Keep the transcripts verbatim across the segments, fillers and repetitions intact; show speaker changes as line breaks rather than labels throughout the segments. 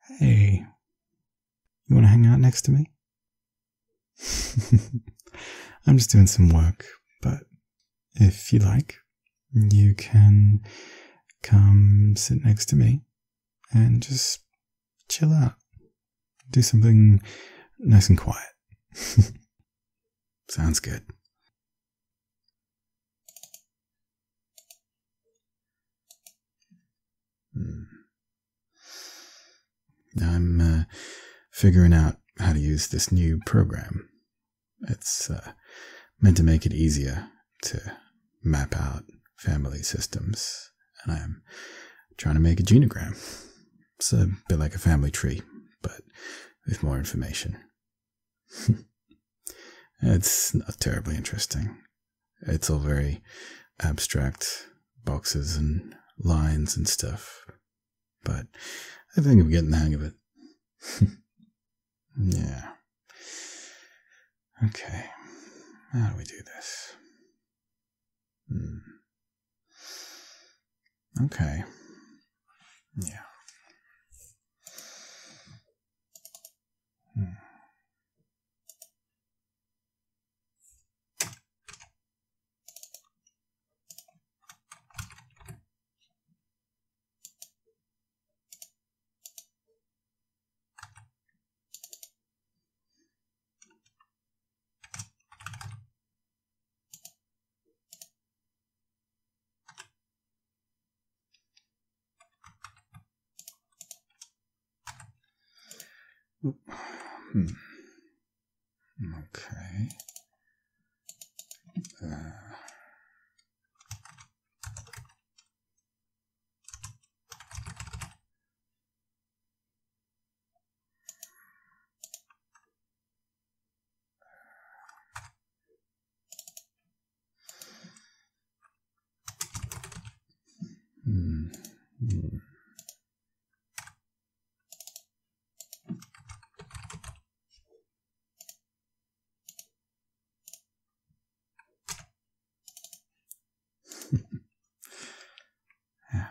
Hey, you want to hang out next to me? I'm just doing some work, but if you like, you can come sit next to me and just chill out. Do something nice and quiet. Sounds good. Hmm. I'm uh, figuring out how to use this new program. It's uh, meant to make it easier to map out family systems, and I'm trying to make a genogram. It's a bit like a family tree, but with more information. It's not terribly interesting. It's all very abstract boxes and lines and stuff, but I think I'm getting the hang of it. Yeah. Okay. How do we do this? Hmm. Okay. Yeah. Hmm. Hmm. Okay. Uh. Hmm. Hmm. Yeah.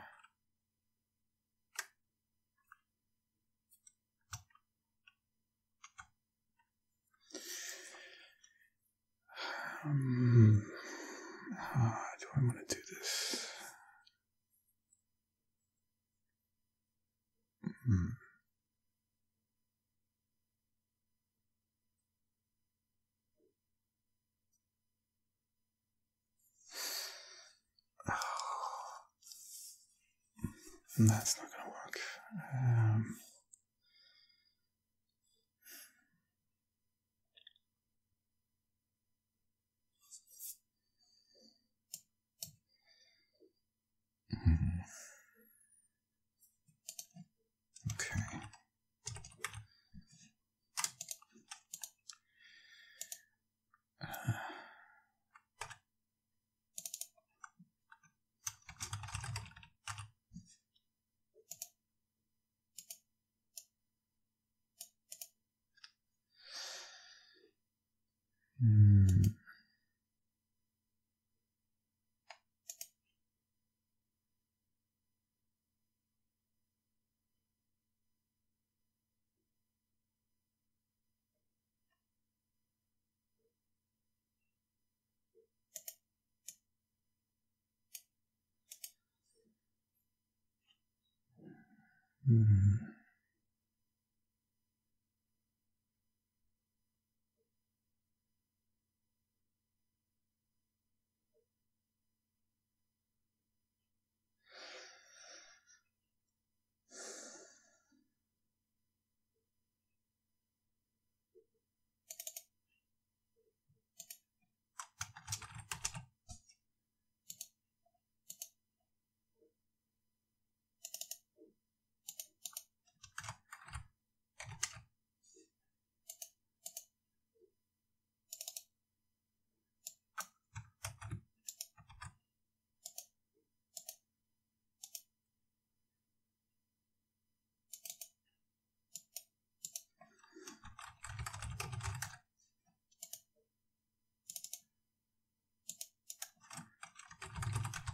Um, how do I want to do this? Hmm. That's not going to work. Um, hmm. Okay. Uh, hmm. Hmm.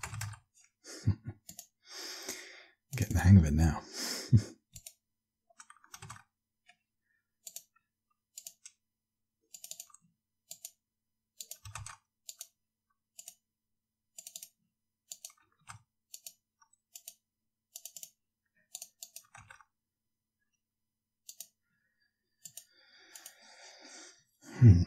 Getting the hang of it now. Hmm.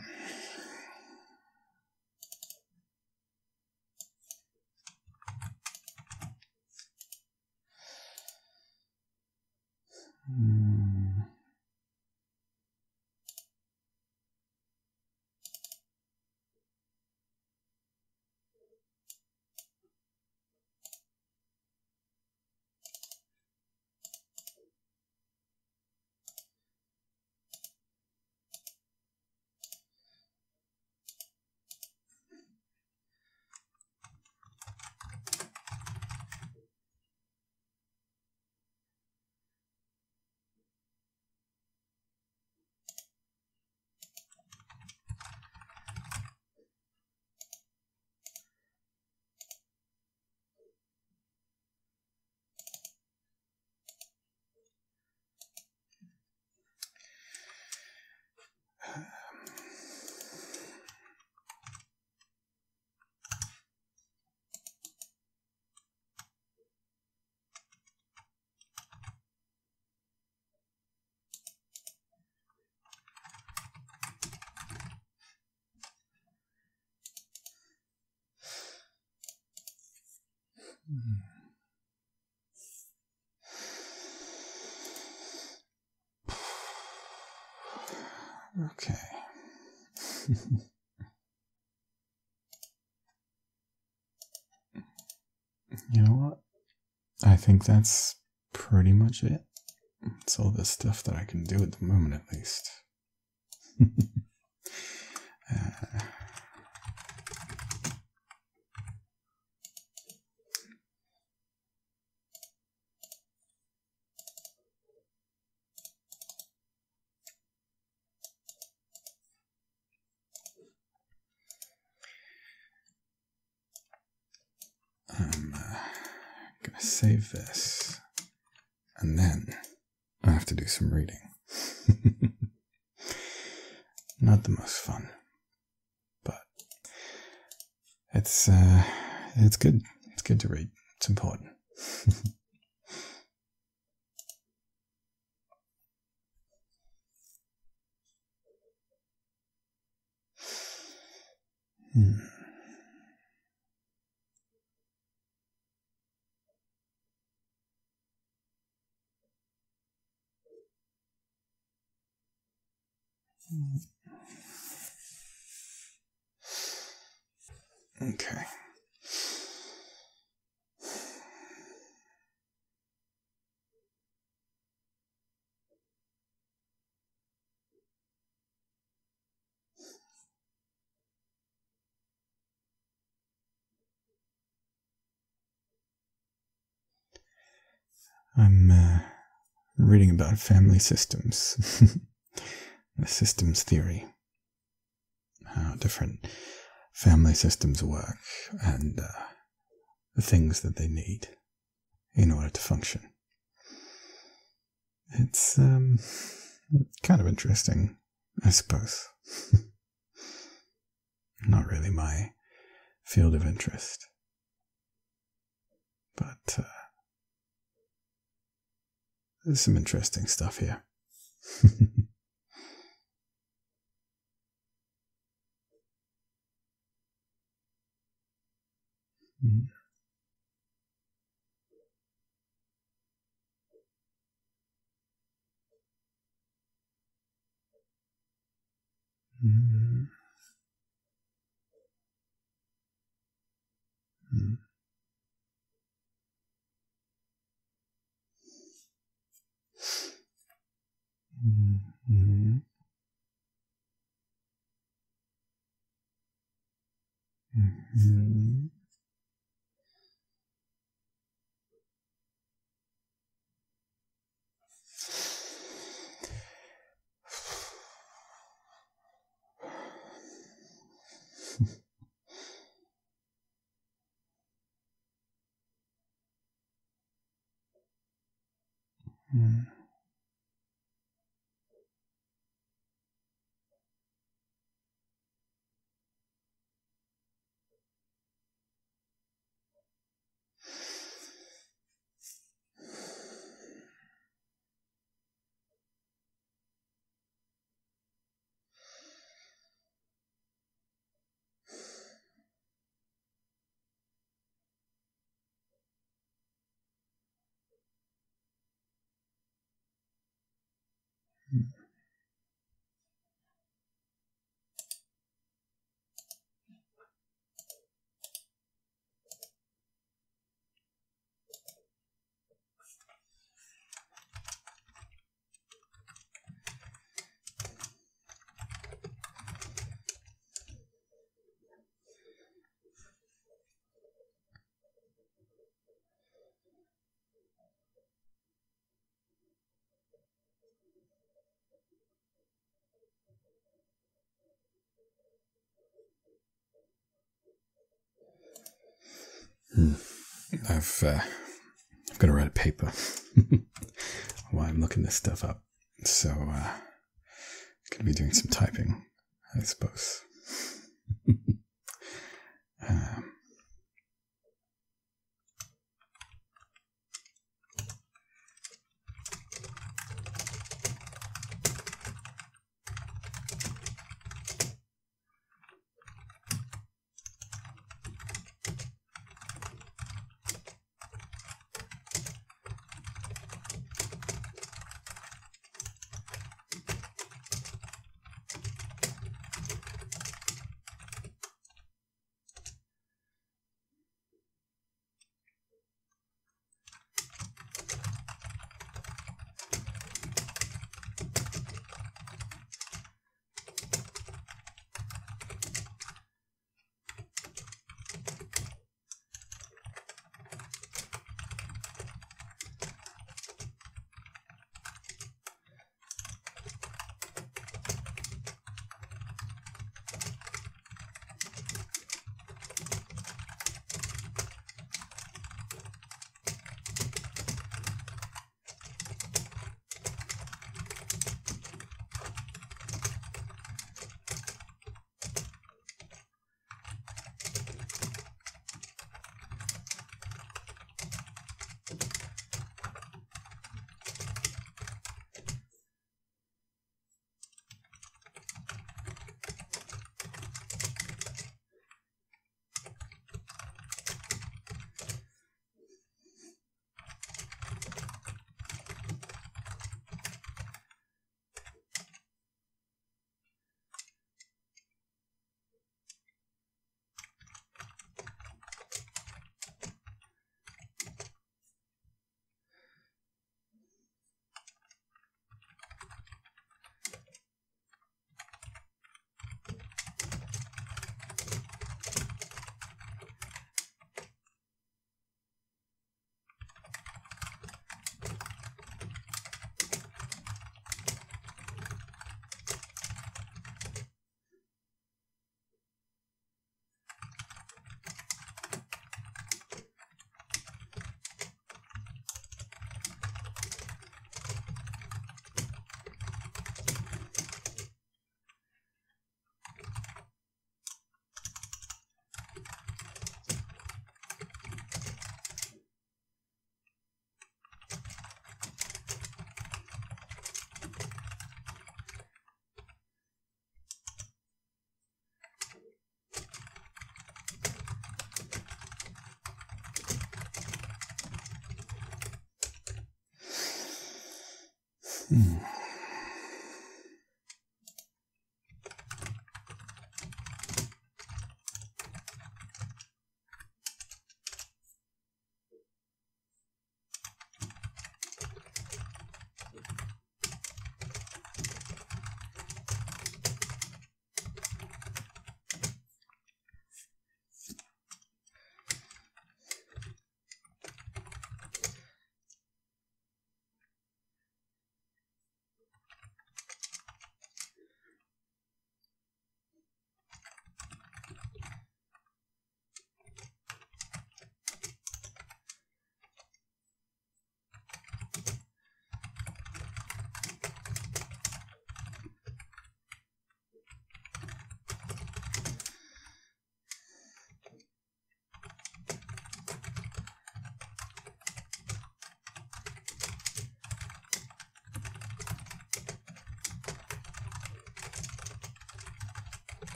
Hmm. Okay. You know what? I think that's pretty much it. It's all the stuff that I can do at the moment, at least. uh, I'm uh, gonna save this, and then I have to do some reading. Not the most fun, but it's uh, it's good. It's good to read. It's important. hmm. Okay. I'm uh, reading about family systems, the systems theory, how different family systems work, and uh, the things that they need in order to function. It's um, kind of interesting, I suppose. Not really my field of interest, but uh, there's some interesting stuff here. mm. Mm. Mm. Mm. Mm. Mm. Hmm. I've uh, I've got to write a paper while I'm looking this stuff up, so uh, I'm gonna be doing some typing, I suppose. um, hmm.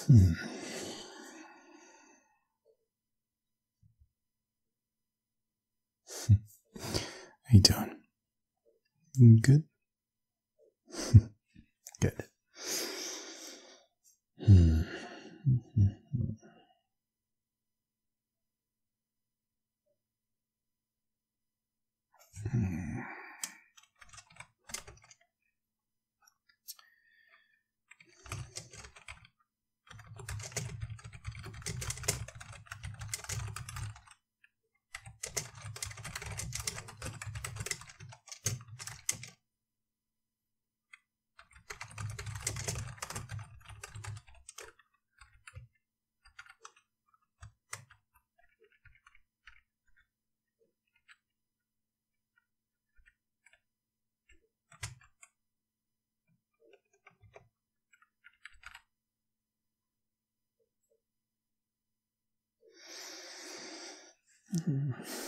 Hmm. How you doing? Good? Good. Hmm. Hmm. Hmm.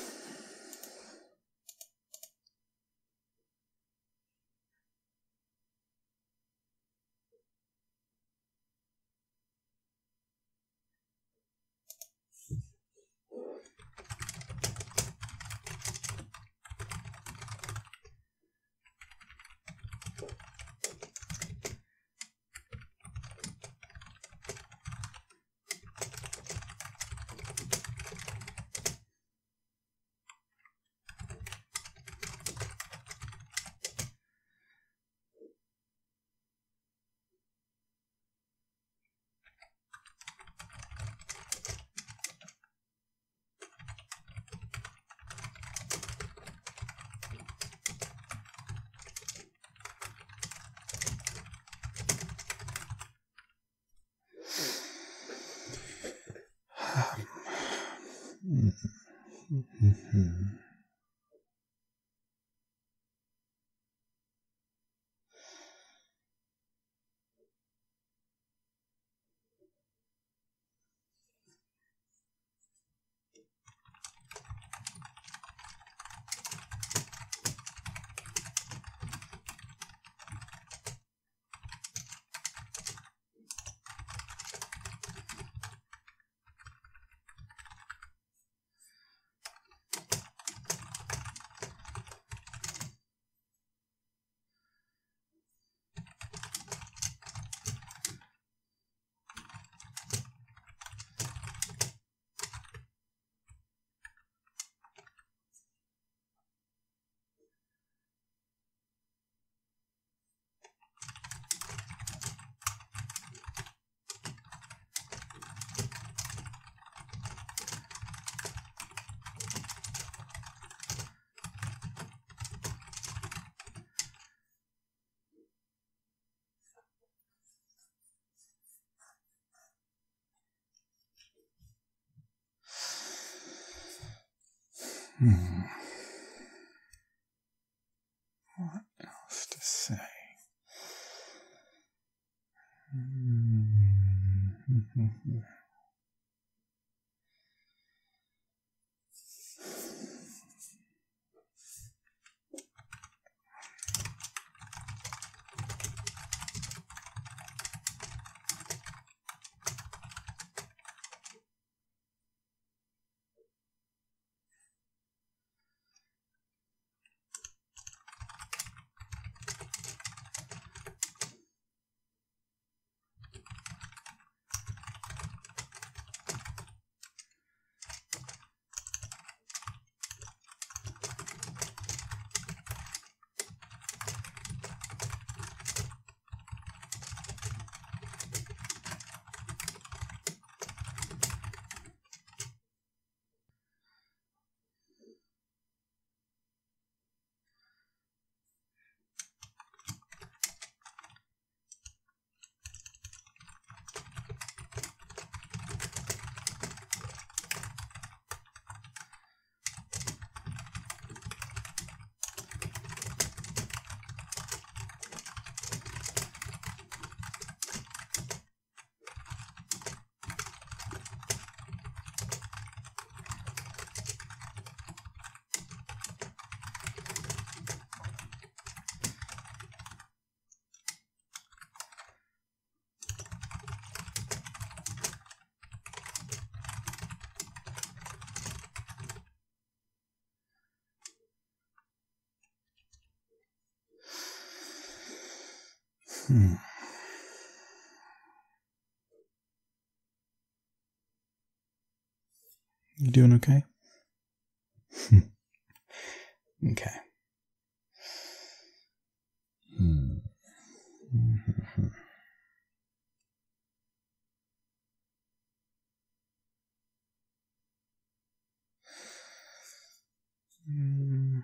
Hmm. What else to say? Hmm. Hmm. You doing okay? Okay. Hmm. Mm-hmm. Mm.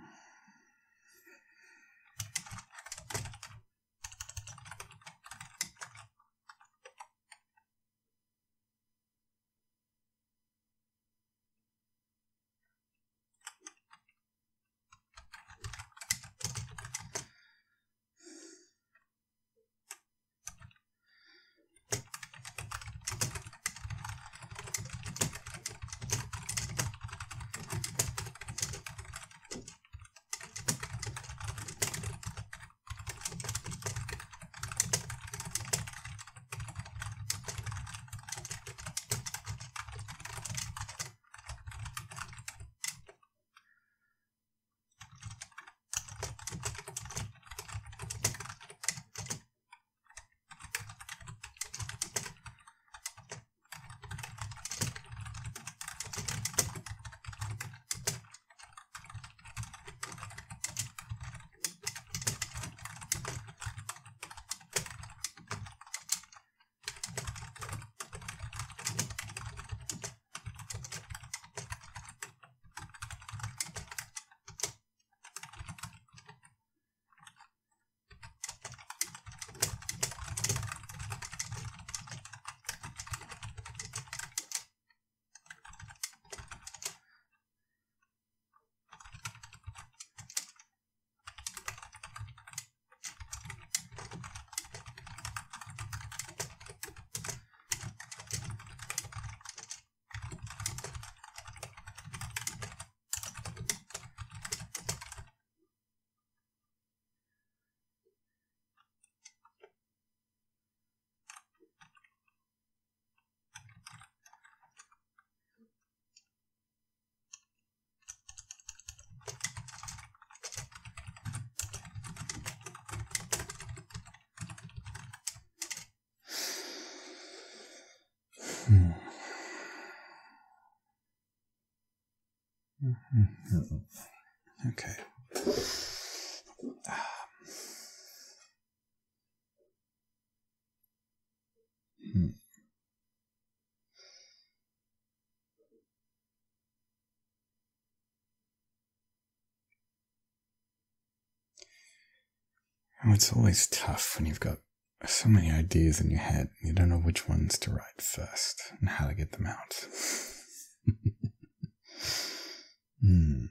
Hmm. Mm-hmm. Okay. Hmm. Oh, it's always tough when you've got so many ideas in your head and you don't know which ones to write first and how to get them out. Hmm.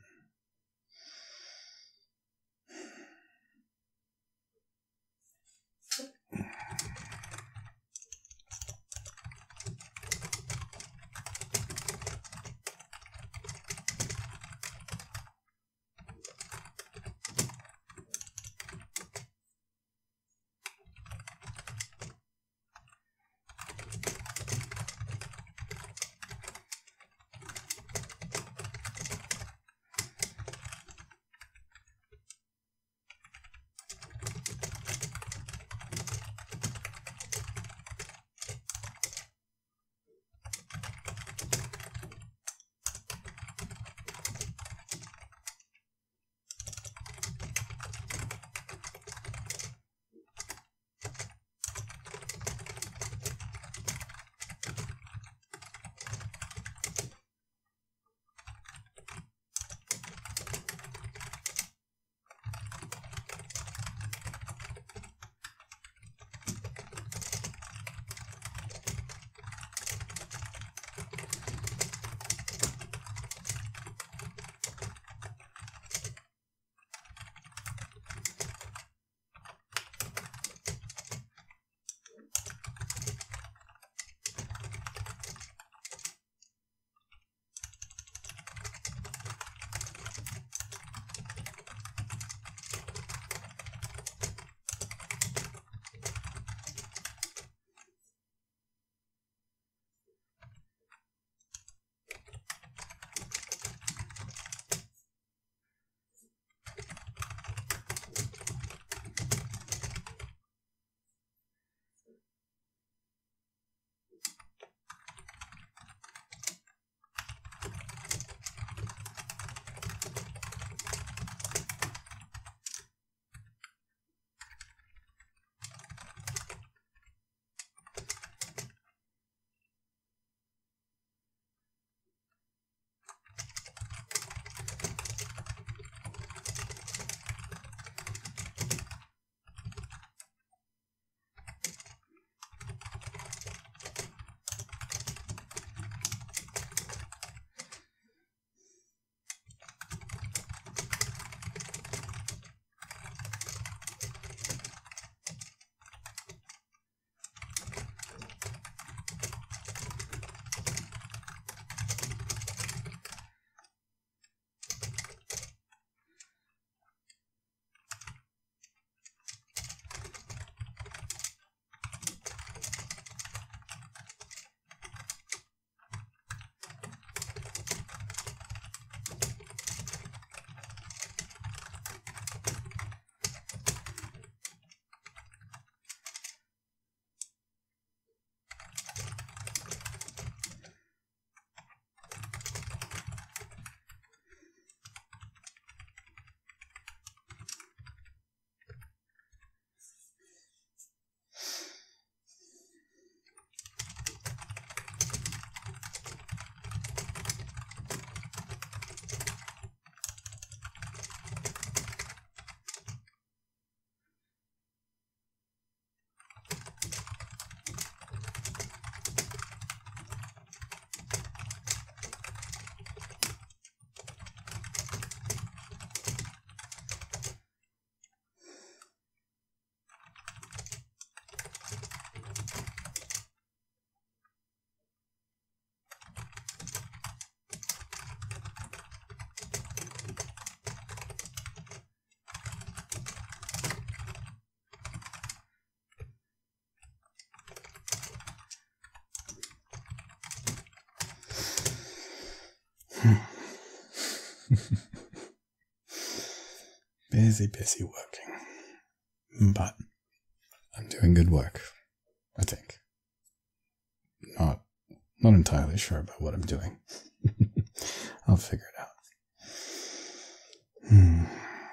Busy, busy working. But I'm doing good work, I think. Not, not entirely sure about what I'm doing. I'll figure it out. Hmm.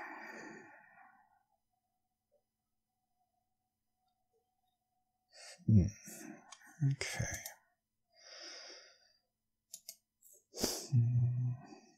Hmm. Okay. Hmm.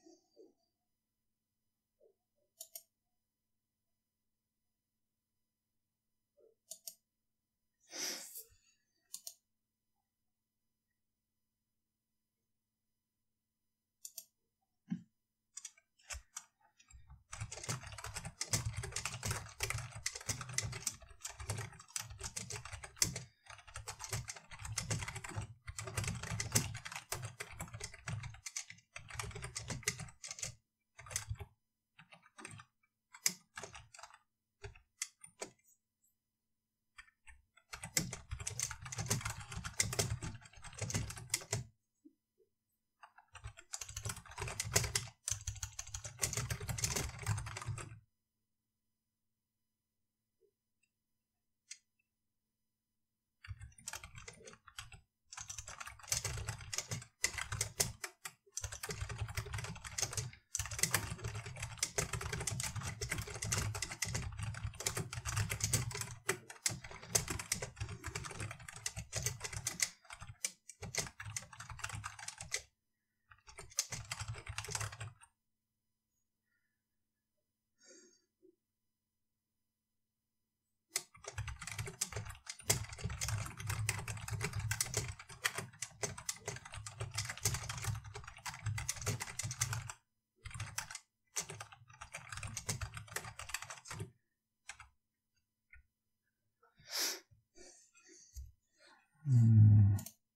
Hmm.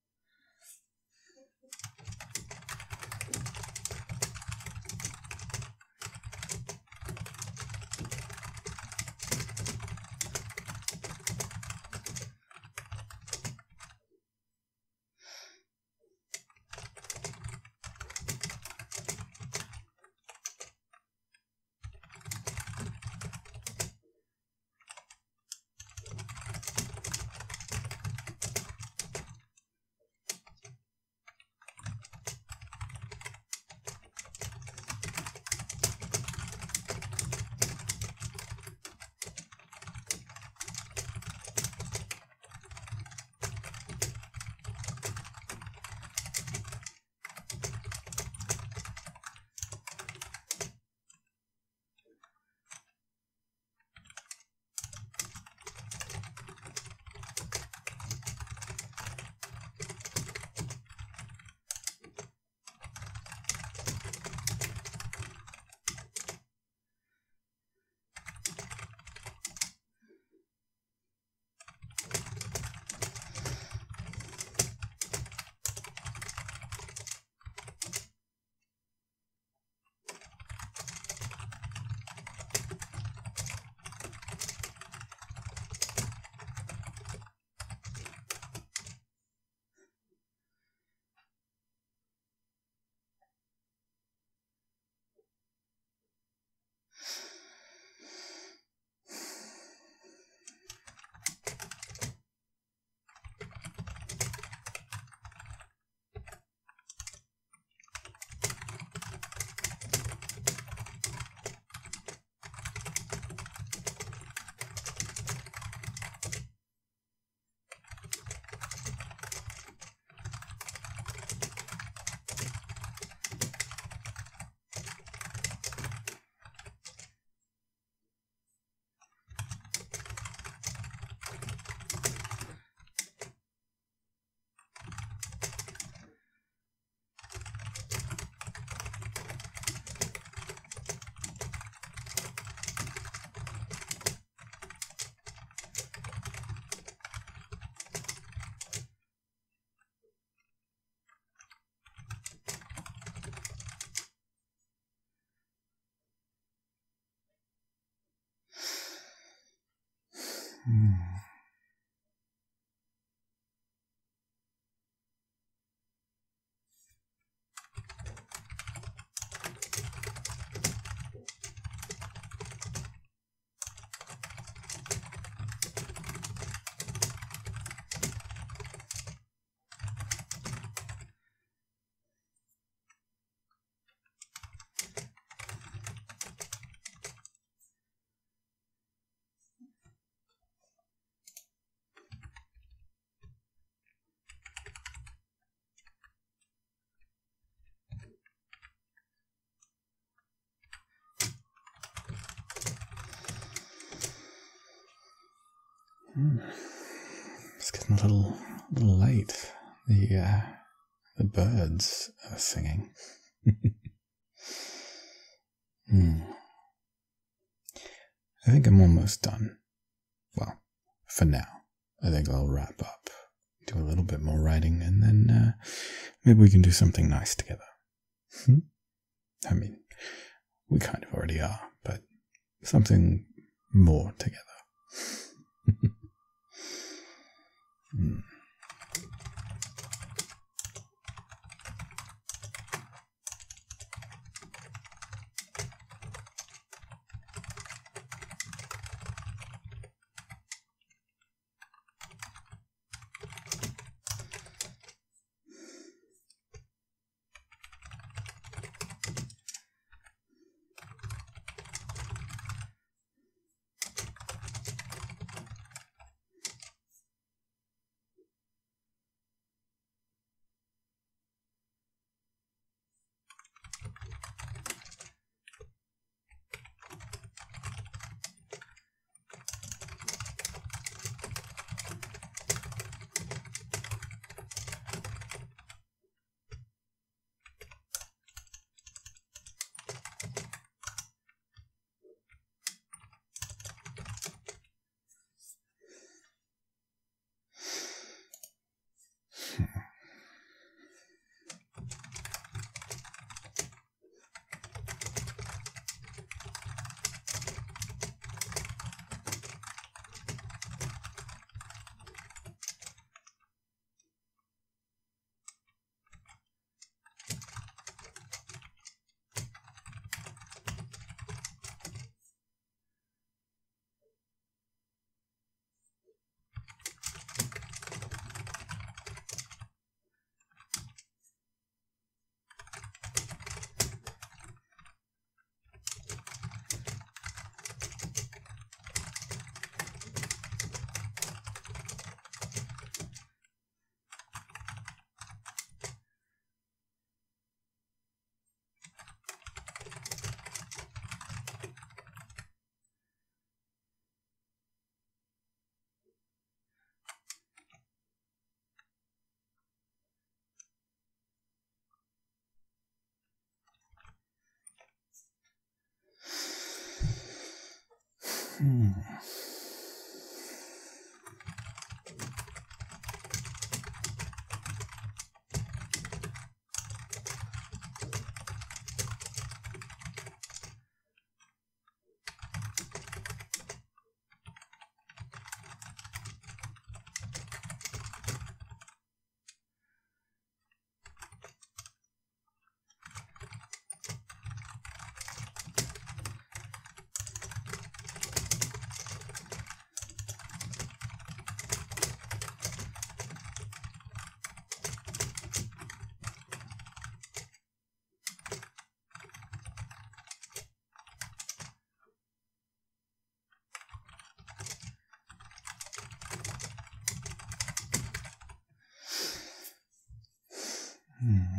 Hmm. getting a little, a little late. The uh, the birds are singing. hmm. I think I'm almost done. Well, for now. I think I'll wrap up, do a little bit more writing, and then uh, maybe we can do something nice together. Hmm? I mean, we kind of already are, but something more together. hmm. Hmm. Hmm.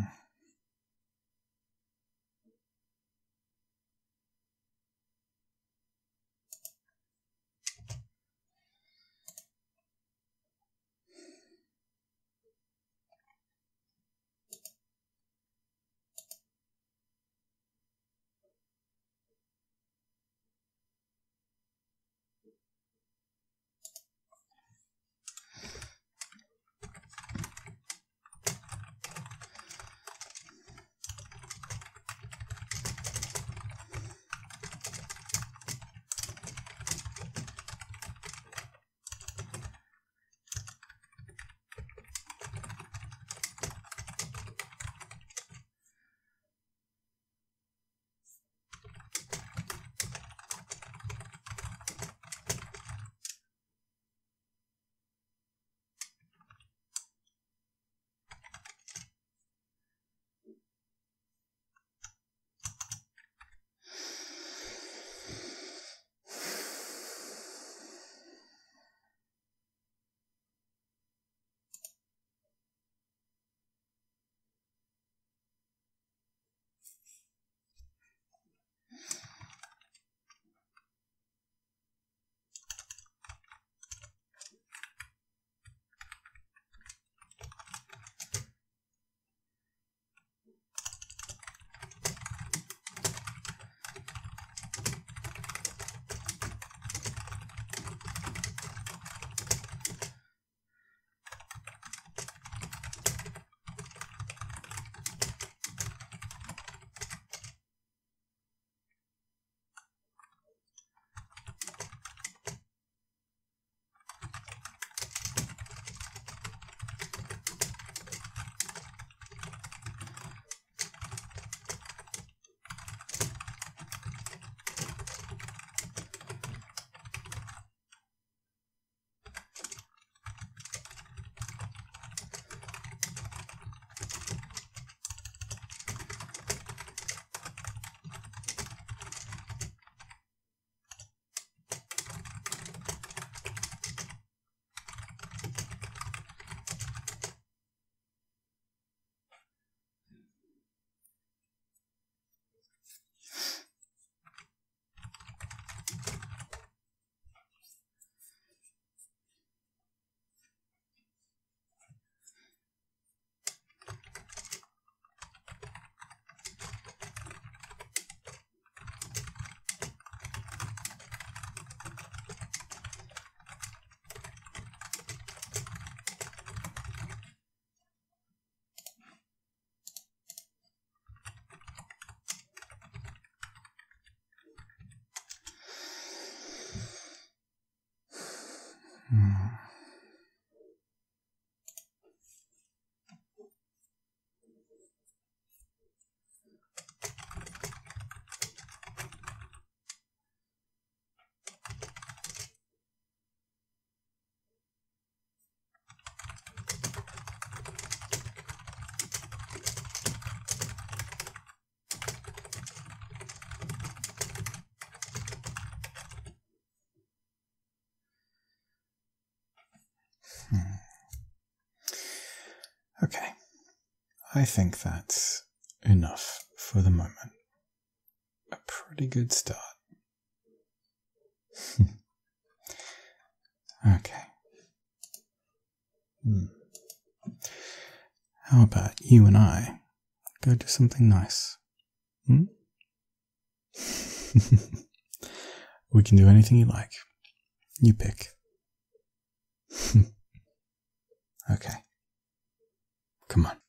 I think that's enough for the moment. A pretty good start. Okay. Hmm. How about you and I go do something nice? Hmm? We can do anything you like. You pick. Okay. Come on.